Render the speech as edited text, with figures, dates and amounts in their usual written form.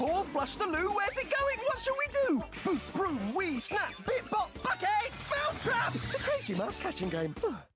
Paw, flush the loo. Where's it going? What shall we do? Boop, broom, wee, snap, bit, bop, bucket, mouse trap. The Crazy Mouse catching game.